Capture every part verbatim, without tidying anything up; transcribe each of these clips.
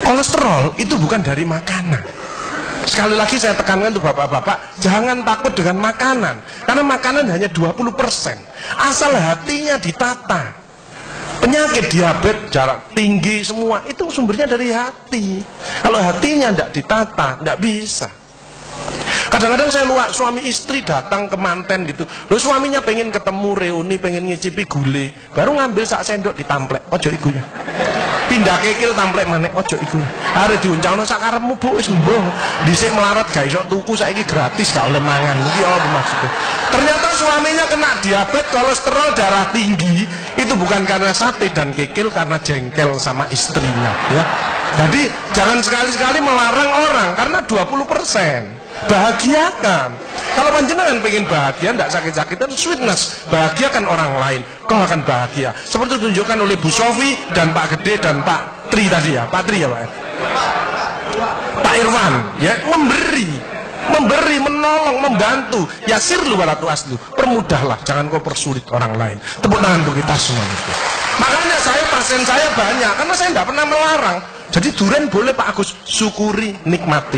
Kolesterol itu bukan dari makanan. Sekali lagi saya tekankan untuk bapak-bapak, jangan takut dengan makanan, karena makanan hanya dua puluh persen, asal hatinya ditata. Penyakit diabetes, jarak tinggi, semua itu sumbernya dari hati. Kalau hatinya tidak ditata, tidak bisa. Kadang-kadang saya luak suami istri datang ke manten gitu, lalu suaminya pengen ketemu reuni, pengen ngicipi gulai, baru ngambil sak sendok ditamplek, ojo ikunya. Pindah kekil tamplek manek, ojo ikunya. Hari diuncang sak karepmu bu, sembuh. Dhisik melarat gak iso tuku, saiki gratis gak oleh mangan. Iki apa maksudnya? Ternyata suaminya kena diabetes, kolesterol, darah tinggi. Itu bukan karena sate dan kekil, karena jengkel sama istrinya, ya. Jadi jangan sekali-sekali melarang orang, karena dua puluh persen. Bahagiakan. Kalau panjenengan pengen bahagia, tidak sakit-sakitan, sweetness, bahagiakan orang lain, kau akan bahagia. Seperti ditunjukkan oleh Bu Sofi dan Pak Gede dan Pak Tri tadi ya, Pak Tri ya Pak. Pak Irwan, ya, memberi, memberi, menolong, membantu. Ya sirlu walatu aslu, permudahlah, jangan kau persulit orang lain. Tepuk tangan untuk kita semua itu. Makanya saya pasien saya banyak, karena saya tidak pernah melarang. Jadi durian boleh Pak Agus, syukuri, nikmati.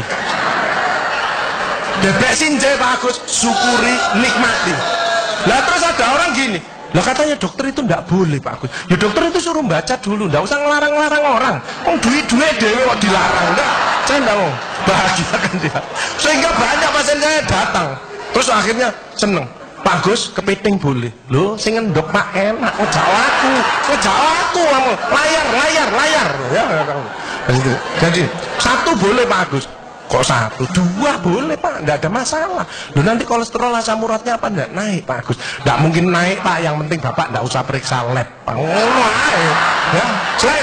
Bebek sinjai Pak Agus, syukuri, nikmati. Lah terus ada orang gini, lah katanya dokter itu tidak boleh Pak Agus. Ya dokter itu suruh baca dulu, tidak usah ngelarang-larang orang. Oh duit-duit dewe kok dilarang, enggak. Saya tidak mau, bahagiakan dia. Sehingga banyak pasien saya datang, terus akhirnya seneng. Pak Agus, kepiting boleh. Loh, sing ngendok Pak enak. Oh jawaku, oh jawaku kamu. Layar, layar, layar. Ya, jadi, jadi satu boleh Pak Agus. Kok satu? Dua boleh Pak, tidak ada masalah. Loh nanti kolesterol asam uratnya apa tidak naik Pak Agus? Tidak mungkin naik Pak, yang penting Bapak tidak usah periksa lab Pak. Oh, ya, selek.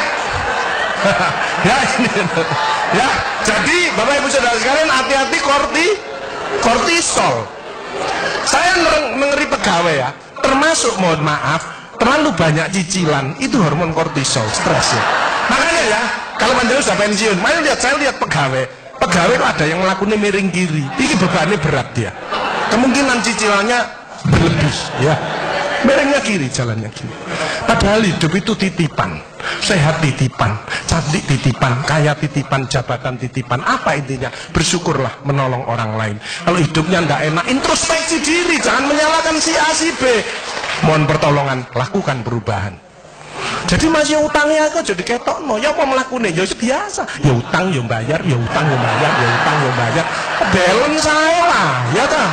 Ya ini, ya. Jadi Bapak Ibu Saudara sekalian, hati-hati korti, kortisol. Saya mengeri pegawai ya, termasuk mohon maaf, terlalu banyak cicilan, itu hormon kortisol, stres ya. Makanya ya, kalau panjenengan sudah pensiun, mana lihat, saya lihat pegawai. Pegawai itu ada yang melakukannya miring kiri, ini bebannya berat dia, kemungkinan cicilannya berlebih ya, miringnya kiri, jalannya kiri. Padahal hidup itu titipan, sehat titipan, cantik titipan, kaya titipan, jabatan titipan. Apa intinya? Bersyukurlah, menolong orang lain. Kalau hidupnya tidak enak, introspeksi diri, jangan menyalahkan si A si B. Mohon pertolongan, lakukan perubahan. Jadi masih utangnya kok jadi ketok no, ya apa melakukannya? Ya biasa, ya utang ya bayar, ya utang ya bayar, ya utang ya bayar. Balance saya lah, ya tak?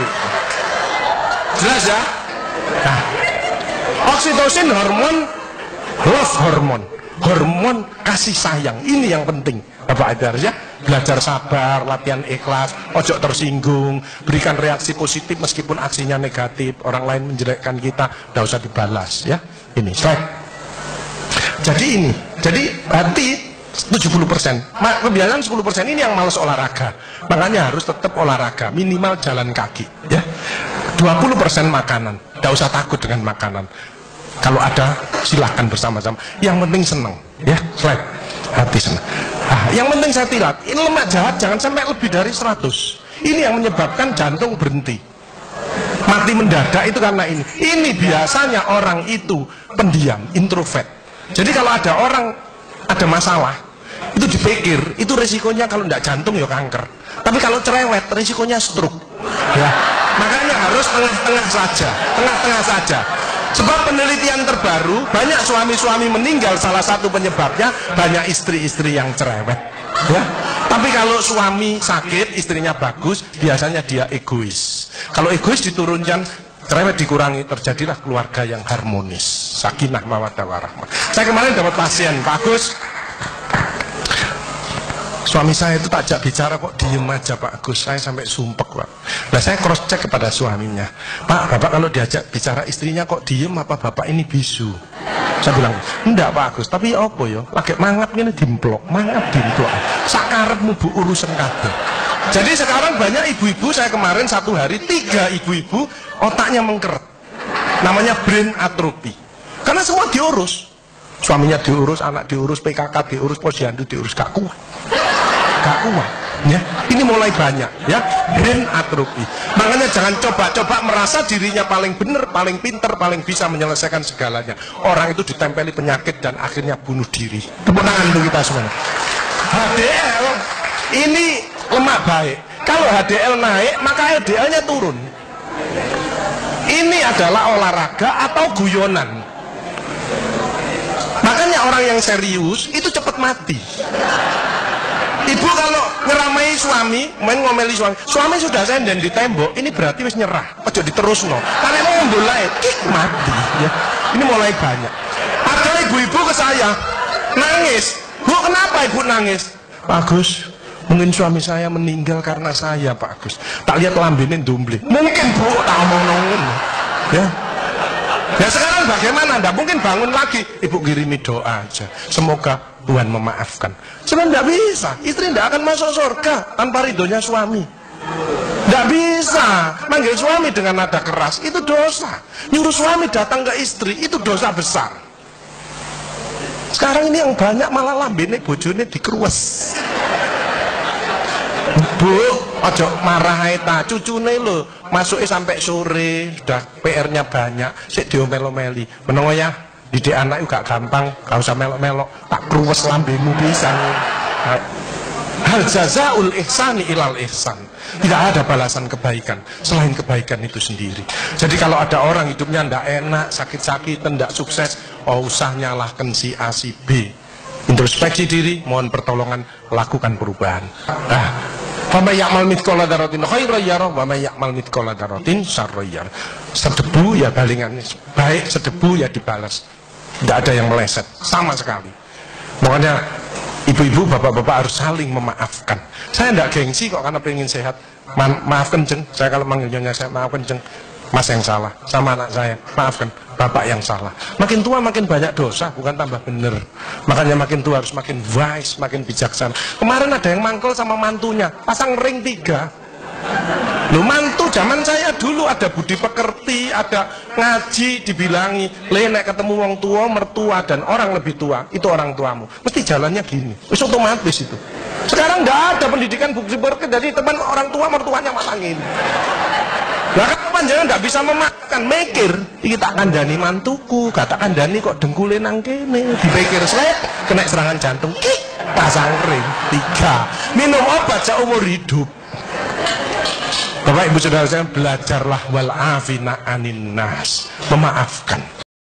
Jelas ya? Nah, oksitosin hormon love hormon, hormon kasih sayang. Ini yang penting, Bapak Aidar ya. Belajar sabar, latihan ikhlas, ojo tersinggung, berikan reaksi positif meskipun aksinya negatif. Orang lain menjelekkan kita, tidak usah dibalas ya. Ini slide. Jadi ini, jadi hati tujuh puluh persen, kebiasaan sepuluh persen ini yang malas olahraga. Makanya harus tetap olahraga, minimal jalan kaki ya. dua puluh persen makanan, tidak usah takut dengan makanan. Kalau ada silahkan bersama-sama. Yang penting senang ya, slide. Hati senang. Ah, yang penting saya tilat, ini lemak jahat jangan sampai lebih dari seratus. Ini yang menyebabkan jantung berhenti. Mati mendadak itu karena ini. Ini biasanya orang itu pendiam, introvert. Jadi kalau ada orang ada masalah, itu dipikir, itu resikonya kalau tidak jantung ya kanker. Tapi kalau cerewet, resikonya stroke. Ya. Makanya harus tengah-tengah saja, tengah-tengah saja. Sebab penelitian terbaru, banyak suami-suami meninggal, salah satu penyebabnya banyak istri-istri yang cerewet. Ya. Tapi kalau suami sakit, istrinya bagus, biasanya dia egois. Kalau egois diturunkan, cerewet dikurangi, terjadilah keluarga yang harmonis, sakinah mawaddah warahmah. Saya kemarin dapat pasien, Pak Agus, suami saya itu tak ajak bicara kok diem aja Pak Agus, saya sampai sumpek Pak. Nah saya cross check kepada suaminya, Pak, Bapak kalau diajak bicara istrinya kok diem, apa Bapak ini bisu? Saya bilang, enggak Pak Agus, tapi apa ya, lagi mangap ini dimplok, mangap dimplok, sakarepmu bu urusan kabeh. Jadi sekarang banyak ibu-ibu, saya kemarin satu hari tiga ibu-ibu otaknya mengkeret, namanya brain atrophy, karena semua diurus, suaminya diurus, anak diurus, P K K diurus, posyandu diurus, gak kuat, gak kuat, ya. Ini mulai banyak, ya, brain atrophy. Makanya jangan coba-coba merasa dirinya paling benar, paling pinter, paling bisa menyelesaikan segalanya. Orang itu ditempeli penyakit dan akhirnya bunuh diri. Tepuk tangan untuk kita semua. H D L ini lemak baik. Kalau H D L naik, maka L D L-nya turun. Ini adalah olahraga atau guyonan. Makanya orang yang serius itu cepat mati. Ibu kalau ngeramai suami, main ngomeli suami, suami sudah senden di tembok, ini berarti wis nyerah. Ojo diterusno. Karena mau mulai, kik mati. Ya. Ini mulai banyak. Ada ibu-ibu ke saya nangis. Bu, kenapa ibu nangis? Pak Agus, mungkin suami saya meninggal karena saya, Pak Agus. Tak lihat lambene ndumbli. Mungkin Bu, tak omong-omong. Ya. Ya sekarang bagaimana? Nggak mungkin bangun lagi. Ibu kirimi doa aja. Semoga Tuhan memaafkan. Sebenarnya nggak bisa. Istri nggak akan masuk surga tanpa ridhonya suami. Nggak bisa. Manggil suami dengan nada keras itu dosa. Nyuruh suami datang ke istri itu dosa besar. Sekarang ini yang banyak malah lambene bojone dikerues. Bu, ojo marah eta, cucune lho, masuke sampai sore, sudah P R-nya banyak, sik diomel-omeli. Menengo ya, didik anak juga gampang, gak usah melok-melok, tak kruwes lambemu pisan. Hal jazaul ihsani ilal ihsan. Tidak ada balasan kebaikan selain kebaikan itu sendiri. Jadi kalau ada orang hidupnya ndak enak, sakit-sakitan, ndak sukses, oh usah nyalahkan si A si B. Introspeksi diri, mohon pertolongan, lakukan perubahan. Nah, wa may ya'mal mithqala dzarratin khairan yarah wa may ya'mal mithqala dzarratin syarran yarah. Sedebu ya balingan, baik sedebu ya dibalas. Tidak ada yang meleset sama sekali. Makanya ibu-ibu, bapak-bapak harus saling memaafkan. Saya tidak gengsi kok karena pengen sehat. Ma maafkan jeng, saya kalau manggil nyonya saya maafkan jeng. Mas yang salah, sama anak saya, maafkan, bapak yang salah. Makin tua makin banyak dosa, bukan tambah bener. Makanya makin tua harus makin wise, makin bijaksana. Kemarin ada yang mangkel sama mantunya, pasang ring tiga. Loh, mantu zaman saya dulu ada budi pekerti, ada ngaji, dibilangi, le nek ketemu wong tua, mertua dan orang lebih tua, itu orang tuamu. Mesti jalannya gini, wis otomatis itu. Sekarang nggak ada pendidikan budi pekerti, jadi teman orang tua mertuanya malah gini. Lah kan jangan nggak bisa memakan, mikir, iki tak kandhani mantuku, gak tak kandhani kok dengkule nang kene, dipikir slek, kena serangan jantung, kik, pasang ring tiga, minum obat seumur hidup. Bapak Ibu Saudara saya, belajarlah wal afina anin nas, memaafkan.